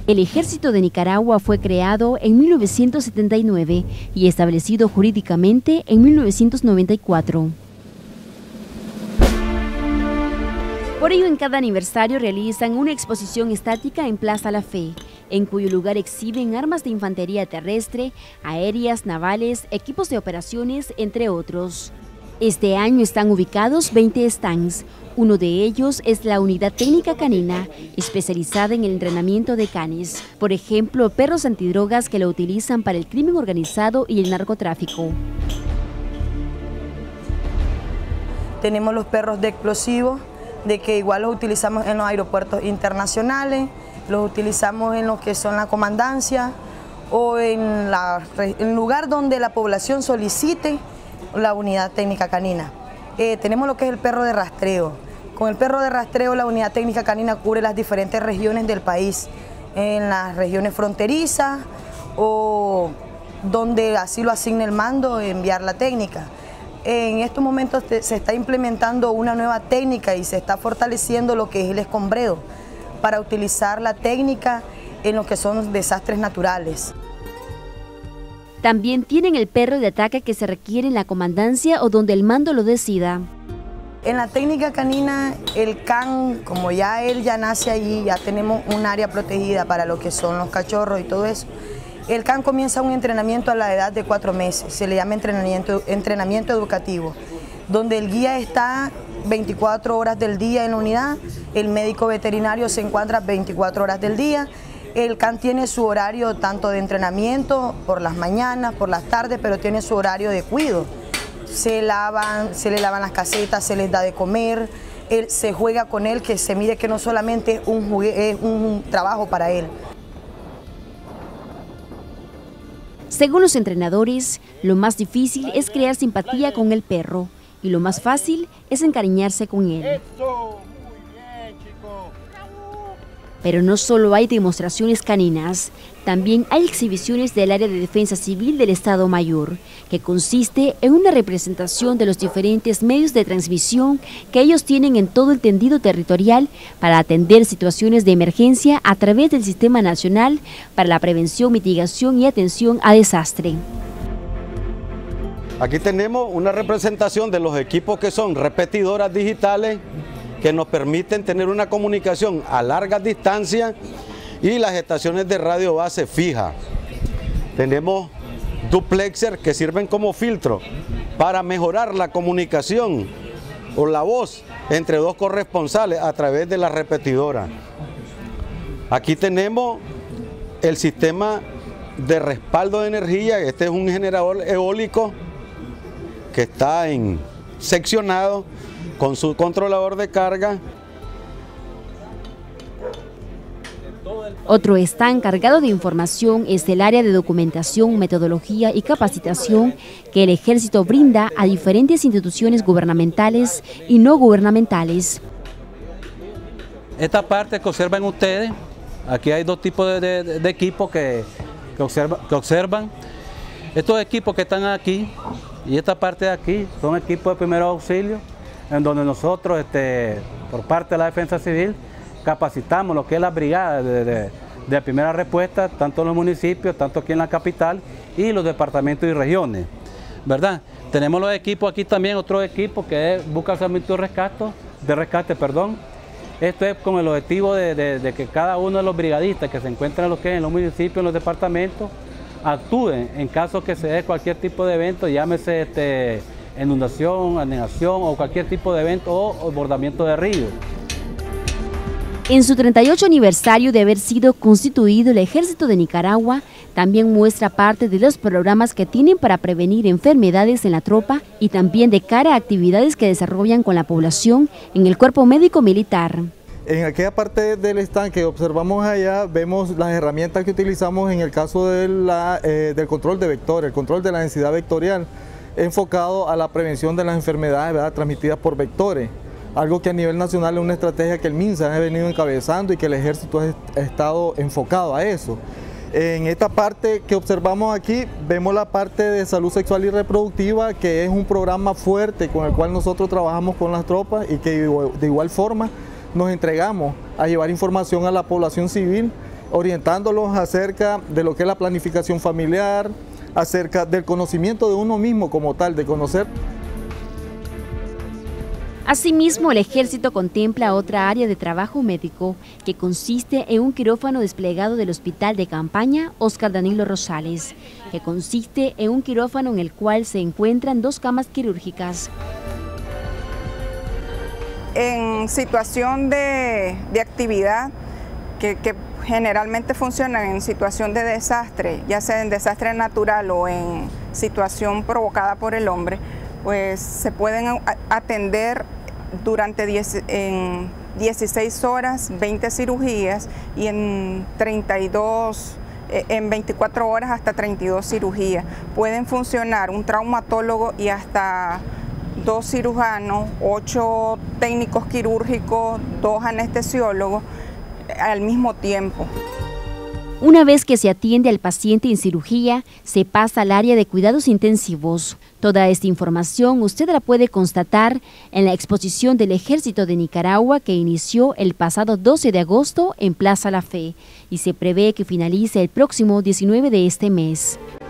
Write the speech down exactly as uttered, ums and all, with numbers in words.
El Ejército de Nicaragua fue creado en mil novecientos setenta y nueve y establecido jurídicamente en mil novecientos noventa y cuatro. Por ello, en cada aniversario realizan una exposición estática en Plaza La Fe, en cuyo lugar exhiben armas de infantería terrestre, aéreas, navales, equipos de operaciones, entre otros. Este año están ubicados veinte stands. Uno de ellos es la Unidad Técnica Canina, especializada en el entrenamiento de canes. Por ejemplo, perros antidrogas que lo utilizan para el crimen organizado y el narcotráfico. Tenemos los perros de explosivos, de que igual los utilizamos en los aeropuertos internacionales, los utilizamos en lo que son la comandancia o en el lugar donde la población solicite la unidad técnica canina. Eh, tenemos lo que es el perro de rastreo. Con el perro de rastreo la unidad técnica canina cubre las diferentes regiones del país, en las regiones fronterizas o donde así lo asigne el mando, enviar la técnica. En estos momentos se está implementando una nueva técnica y se está fortaleciendo lo que es el escombreo para utilizar la técnica en lo que son desastres naturales. También tienen el perro de ataque que se requiere en la comandancia o donde el mando lo decida. En la técnica canina, el can, como ya él ya nace allí, ya tenemos un área protegida para lo que son los cachorros y todo eso. El can comienza un entrenamiento a la edad de cuatro meses, se le llama entrenamiento, entrenamiento educativo, donde el guía está veinticuatro horas del día en la unidad, el médico veterinario se encuentra veinticuatro horas del día, el can tiene su horario tanto de entrenamiento por las mañanas, por las tardes, pero tiene su horario de cuido. Se lavan, se le lavan las casetas, se les da de comer, él, se juega con él, que se mide que no solamente es un, jugue, es un trabajo para él. Según los entrenadores, lo más difícil es crear simpatía con el perro y lo más fácil es encariñarse con él. Pero no solo hay demostraciones caninas, también hay exhibiciones del área de defensa civil del Estado Mayor, que consiste en una representación de los diferentes medios de transmisión que ellos tienen en todo el tendido territorial para atender situaciones de emergencia a través del Sistema Nacional para la Prevención, Mitigación y Atención a Desastre. Aquí tenemos una representación de los equipos que son repetidoras digitales, que nos permiten tener una comunicación a largas distancias, y las estaciones de radio base fija. Tenemos duplexer que sirven como filtro para mejorar la comunicación o la voz entre dos corresponsales a través de la repetidora. Aquí tenemos el sistema de respaldo de energía. Este es un generador eólico que está en seccionado con su controlador de carga. Otro stand cargado de información es el área de documentación, metodología y capacitación que el Ejército brinda a diferentes instituciones gubernamentales y no gubernamentales. Esta parte que observan ustedes, aquí hay dos tipos de, de, de equipos que, que, observa, que observan. Estos equipos que están aquí y esta parte de aquí son equipos de primeros auxilios, en donde nosotros, este, por parte de la Defensa Civil, capacitamos lo que es la brigada de, de, de primera respuesta, tanto en los municipios, tanto aquí en la capital y los departamentos y regiones, ¿verdad? Tenemos los equipos aquí también, otro equipo que es busca salvamento de rescate, de rescate, perdón. Esto es con el objetivo de, de, de que cada uno de los brigadistas que se encuentran en, lo que es en los municipios, en los departamentos, actúen en caso que se dé cualquier tipo de evento, llámese este, inundación, anegación o cualquier tipo de evento o desbordamiento de ríos. En su treinta y ocho aniversario de haber sido constituido el Ejército de Nicaragua, también muestra parte de los programas que tienen para prevenir enfermedades en la tropa y también de cara a actividades que desarrollan con la población en el Cuerpo Médico Militar. En aquella parte del stand que observamos allá, vemos las herramientas que utilizamos en el caso de la, eh, del control de vectores, el control de la densidad vectorial, enfocado a la prevención de las enfermedades, ¿verdad?, transmitidas por vectores. Algo que a nivel nacional es una estrategia que el MINSA ha venido encabezando y que el Ejército ha estado enfocado a eso. En esta parte que observamos aquí, vemos la parte de salud sexual y reproductiva, que es un programa fuerte con el cual nosotros trabajamos con las tropas y que de igual forma nos entregamos a llevar información a la población civil, orientándolos acerca de lo que es la planificación familiar, acerca del conocimiento de uno mismo como tal, de conocer. Asimismo, el Ejército contempla otra área de trabajo médico que consiste en un quirófano desplegado del Hospital de Campaña Óscar Danilo Rosales, que consiste en un quirófano en el cual se encuentran dos camas quirúrgicas. En situación de, de actividad que, que generalmente funcionan en situación de desastre, ya sea en desastre natural o en situación provocada por el hombre, pues se pueden atender durante diez, en dieciséis horas, veinte cirugías y en treinta y dos, en veinticuatro horas hasta treinta y dos cirugías. Pueden funcionar un traumatólogo y hasta dos cirujanos, ocho técnicos quirúrgicos, dos anestesiólogos al mismo tiempo. Una vez que se atiende al paciente en cirugía, se pasa al área de cuidados intensivos. Toda esta información usted la puede constatar en la exposición del Ejército de Nicaragua que inició el pasado doce de agosto en Plaza La Fe y se prevé que finalice el próximo diecinueve de este mes.